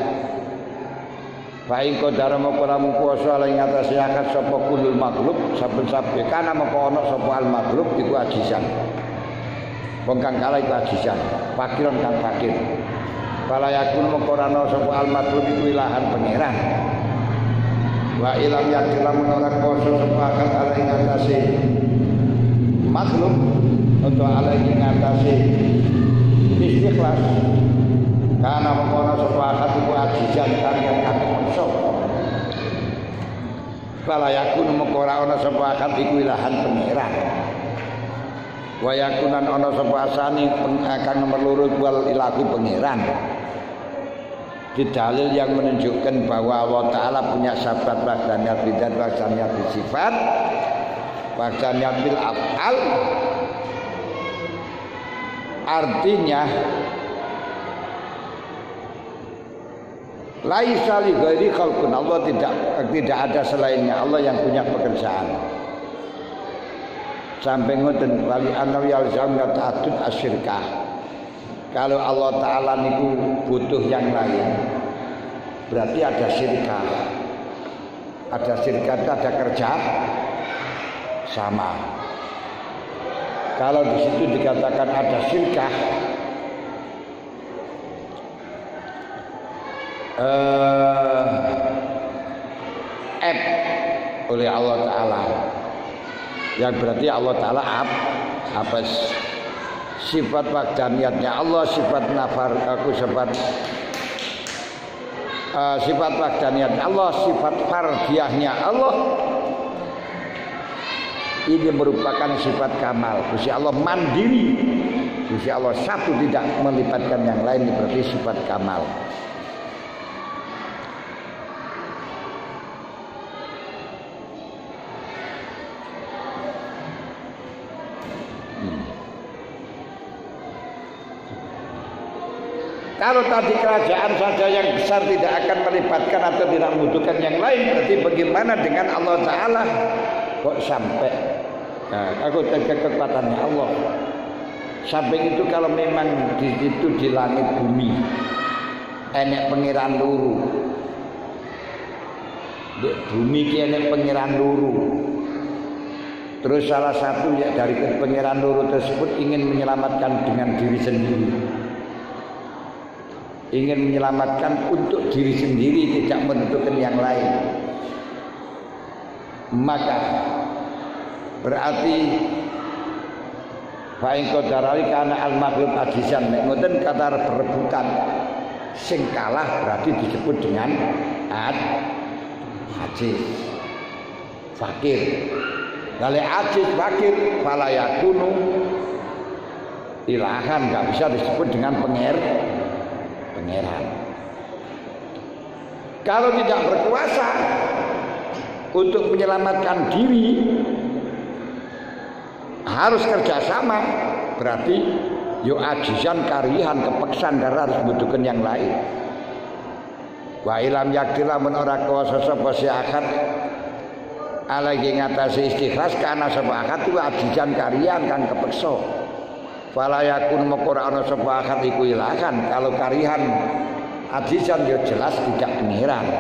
baik kodara moko lamun kuwasa lan ngatasi akad sapa kulul makhluk saben-saben kana moko ana sapa al makhluk iku ajisan wong kang kalah iku ajisan fakiron kang fakir Fala yakun mengkorano sapa al-matlub iku ilahan pangeran. Wa ilam yakin lamun ora kuwasa sapa akal ala ing atase makhluk atau ala ing atase istikhlas. Kana mengkono sapa akal iku ajijan kang kang paksa. Fala yakun mengkorano sapa akal iku ilahan pangeran. Wa yakunan ana sapa asane kang nomor loro wal ilahu pangeran. Di dalil yang menunjukkan bahwa Allah Ta'ala punya sifat wahdaniyat bidzat wahdaniyat sifat wahdaniyat bil af'al, artinya laisa li ghairi khalqun, Allah tidak tidak ada selainnya Allah yang punya pekerjaan. Sampai ngoten wali anawi alzam ta'addud asyirkah. Kalau Allah Ta'ala niku butuh yang lain, berarti ada syirkah. Ada syirkah itu ada kerja sama. Kalau di situ dikatakan ada syirkah, eh, ep oleh Allah Ta'ala, yang berarti Allah Ta'ala ab, apa sifat wahdaniyatnya Allah, sifat nafar aku sifat uh, sifat wahdaniyatnya Allah, sifat fardiyahnya Allah ini merupakan sifat kamal. Gusti Allah mandiri, Gusti Allah satu, tidak melibatkan yang lain, berarti sifat kamal. Kalau tadi kerajaan saja yang besar tidak akan melibatkan atau tidak membutuhkan yang lain, berarti bagaimana dengan Allah Ta'ala? Kok sampai? Nah, aku jaga kekuatannya Allah. Sampai itu kalau memang di situ di langit bumi, enek pengiran luru. Di bumi ki enek pengiran luru. Terus salah satu ya dari pengiran luru tersebut ingin menyelamatkan dengan diri sendiri. Ingin menyelamatkan untuk diri sendiri, tidak menentukan yang lain, maka berarti fa'in qadarali kana al-maghlub ajisan. Nek ngoten kata perebutan, sing kalah berarti disebut dengan ad ajiz, fakir. Lale ajiz fakir fala yakunu ilahan, enggak bisa disebut dengan penger pangeran. Kalau tidak berkuasa untuk menyelamatkan diri, harus kerjasama, berarti yo ajizan karihan, kepeksan, karena harus membutuhkan yang lain. Wa ilam yakdila men ora kuasa sapa si akad alagi ngatasi istikhlas kana sapa akad ku ajizan karihan kan kepeksa. Fala yakun maqra ana sapa akad iku ilahan. Kalau karihan ajizan ya jelas tidak pengiran.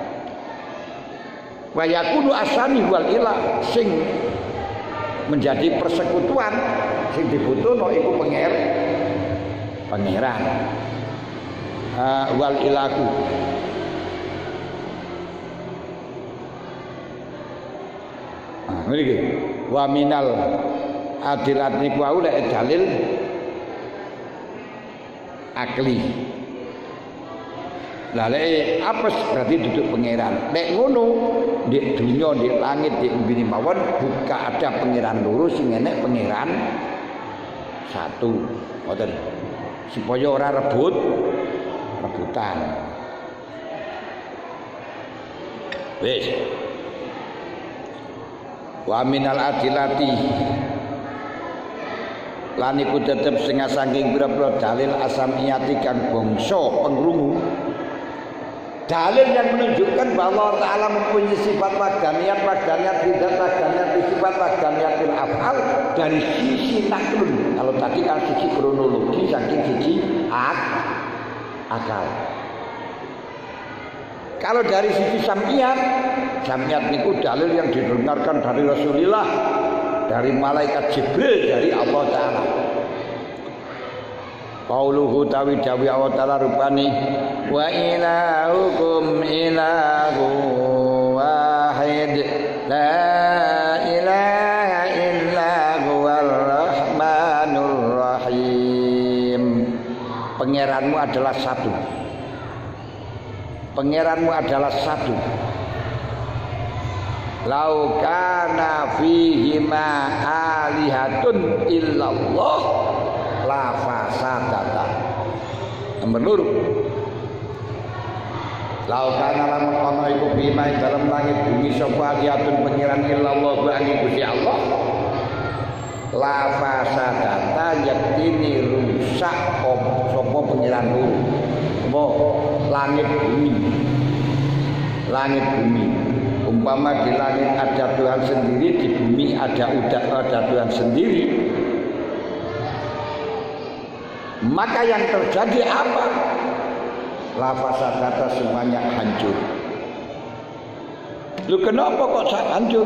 Wa yakunu asani wal ilah, sing menjadi persekutuan sing dibutuhno iku penger pangeran. Uh, wal ilahu ah mriki wa minal adilat niku wae lek dalil akli. Lah lek apes berarti duduk pangeran. Nek ngono di dunia, di langit, di bumi mawon buka ada pangeran loro, sing enek pangeran satu. Ngoten. Supaya ora rebut rebutan. Wis. Wa minal adilati lan iku tetep setengah saking pira-pira dalil asamiyati kang bangsa pengrungu. Dalil yang menunjukkan bahwa Allah Ta'ala mempunyai sifat wahdaniyat, wahdaniyat tidak, wahdaniyat sifat, wahdaniyatul af'al dari sisi naklun. Kalau tadi kan sisi kronologi, saking sisi ak, akal. Kalau dari sisi sam'iyat, sam'iyat itu dalil yang didengarkan dari Rasulullah, dari malaikat Jibril, dari Allah Ta'ala. Qauluhu tawi dawi Allah Ta'ala rupani wa ilahukum ilahu wahid la ilaha illa huwar rahmanur rahim. Pangeranmu adalah satu. Pangeranmu adalah satu. Lau kana fihima alihatun illallah la fasadata. Nomor loro. Lau kana lamun ana iku bima ing dalem langit bumi sapa alihatun pangeran illallah bagi Gusti Allah. La fasadata yaktini rusak sapa pangeran loro. Apa langit bumi. Langit bumi. Umpama di langit ada Tuhan sendiri, di bumi ada udah ada Tuhan sendiri, maka yang terjadi apa? Lafasadata semuanya hancur. Lu kenapa kok hancur?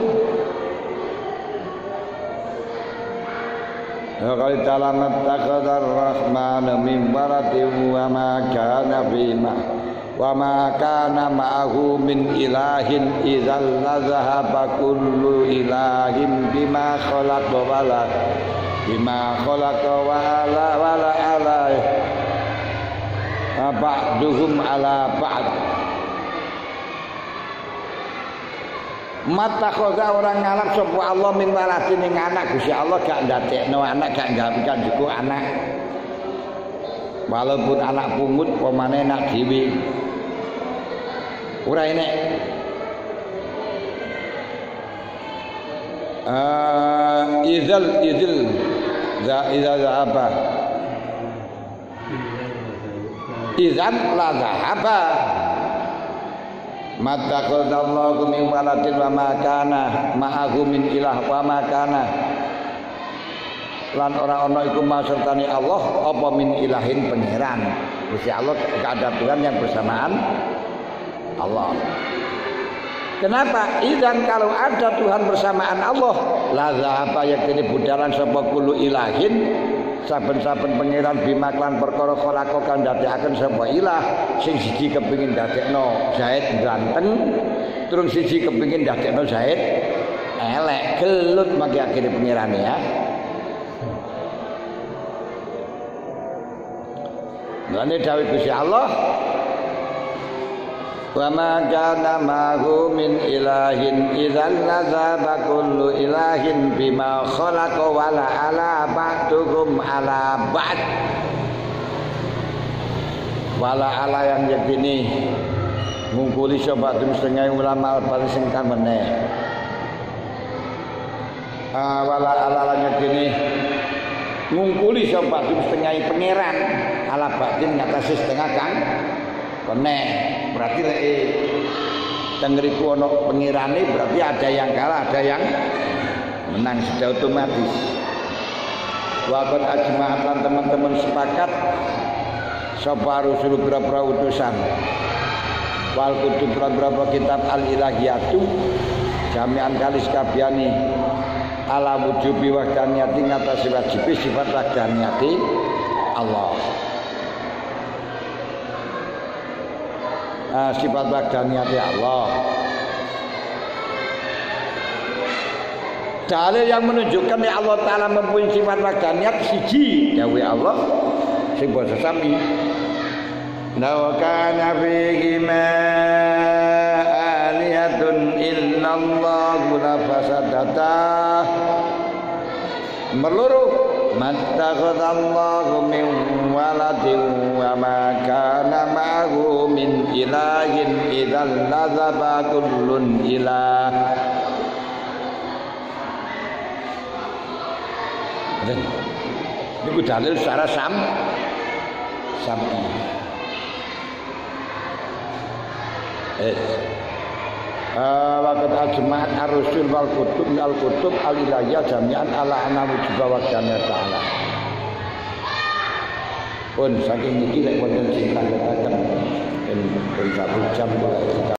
Ya kali ta'ala mattakhadar rahmanu min waladin wa ma kana bima wa ma kana ma'ahu min ilahin idzal la zahaba kullu ilahin bima khalaqa wala bima khalaqa wala wala ala ba'duhum ala ba'd. Mata khoza orang ngalap sapa Allah min waladin ing anak. Gusti Allah gak ndadekno anak, gak nggawekan juga anak. Walaupun anak pungut pemane nak dhewe. Ora enek. Uh, izal izil za iza zahaba. Izan la zahaba. Mata qadallahu min waladin wa ma kana ma'ahu min ilah wa ma kana lan ora ana iku masertane Allah apa min ilahin pangeran. Gusti Allah gak ada Tuhan yang bersamaan Allah. Kenapa? Idzan kalau ada Tuhan bersamaan Allah, la zahaba yaktini budalan sapa kulo ilahin saben-saben pangeran bima klan perkara khalaqa kang ndadekaken sapa ilah sing siji kepengin ndadekno Zaid ganteng, terus siji kepengin ndadekno Zaid elek, gelut maki akhire pangerane ya. Lane dawuh Gusti Allah wa ma kana ma'hu min ilahin idzal lazaba kullu ilahin bima khalaqa wala ala ba'dukum ala ba'd. Wala ala yang yakini ngungkuli sapa setengah ulama paling sing kamene. Ah wala ala yang yakini ngungkuli sapa setengah pangeran ala batin ngatasi setengah kan kene. Berarti lek tengriku ana pengirane berarti ada yang kalah, ada yang menang sudah otomatis. Waqat ajma'atan teman-teman sepakat sapa rusul berapa utusan wal kutub berapa kitab al-ilahiyatu jami'an kalis kabiyani ala wujubi wahdaniyati ngatasi wajib sifat wahdaniyati Allah. Nah, sifat wahdaniyati Allah. Dalil yang menunjukkan ya Allah Ta'ala mempunyai sifat wahdaniyat siji dawuh Allah sing basa sami. Law kana fihi ma aliyatun illallah la fasadata. Merluru mattakhadallahu min waladin wa ma kana ma'ahu min ilahin idzal ladzaba kullun ilah. Niku dalil secara sam sami. Eh Waqat ajma'at ar-rusul wal kutub al kutub al-ilahiyah jami'an ala anna wujubah wa jami'at ta'ala. Pun saking niki lek wonten sing kandhataken ing satu jam kula